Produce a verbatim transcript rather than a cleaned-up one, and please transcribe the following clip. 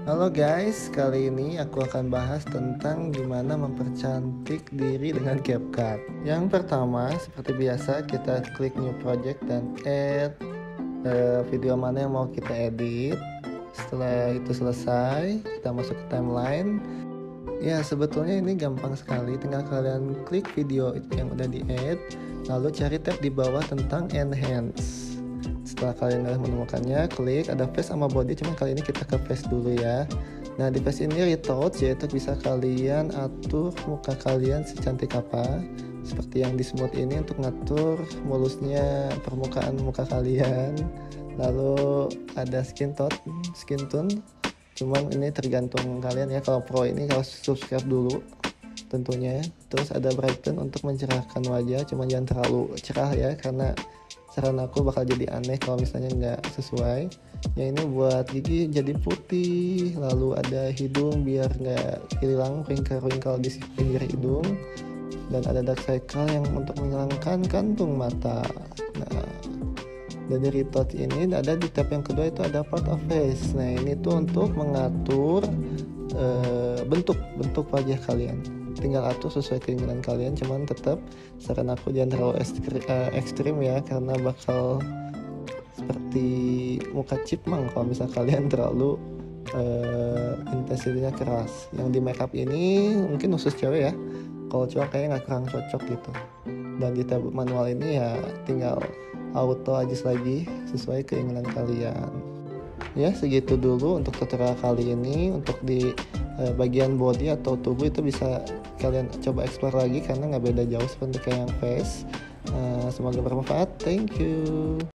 Halo guys, kali ini aku akan bahas tentang gimana mempercantik diri dengan CapCut. Yang pertama, seperti biasa, kita klik new project dan add eh, video mana yang mau kita edit. Setelah itu selesai, kita masuk ke timeline. Ya, sebetulnya ini gampang sekali, tinggal kalian klik video yang udah di-add, lalu cari tab di bawah tentang enhance. Setelah kalian udah menemukannya, klik ada face sama body, cuman kali ini kita ke face dulu ya. Nah, di face ini retouch, yaitu bisa kalian atur muka kalian secantik apa. Seperti yang di smooth ini untuk ngatur mulusnya permukaan muka kalian. Lalu ada skin tone, skin tone. Cuman ini tergantung kalian ya. Kalau pro ini kalau subscribe dulu tentunya. Terus ada brighten untuk mencerahkan wajah, cuman jangan terlalu cerah ya, karena saran aku bakal jadi aneh kalau misalnya nggak sesuai. Yang ini buat gigi jadi putih. Lalu ada hidung biar nggak hilang wrinkle-wrinkle di pinggir hidung. Dan ada dark circle yang untuk menghilangkan kantung mata. Nah, dari retouch ini ada di tab yang kedua, itu ada part of face. Nah, ini tuh untuk mengatur uh, bentuk bentuk wajah kalian. Tinggal atur sesuai keinginan kalian, cuman tetap saran aku jangan terlalu ekstrim, uh, ekstrim ya, karena bakal seperti muka chipmunk kalau misal kalian terlalu uh, intensitasnya keras. Yang di makeup ini mungkin khusus cewek ya, kalau cowok kayaknya nggak kurang cocok gitu. Dan di tab manual ini ya tinggal auto adjust lagi sesuai keinginan kalian. Ya, segitu dulu untuk tutorial kali ini. Untuk di eh, bagian body atau tubuh itu bisa kalian coba explore lagi karena nggak beda jauh seperti kayak yang face. Eh, semoga bermanfaat. Thank you.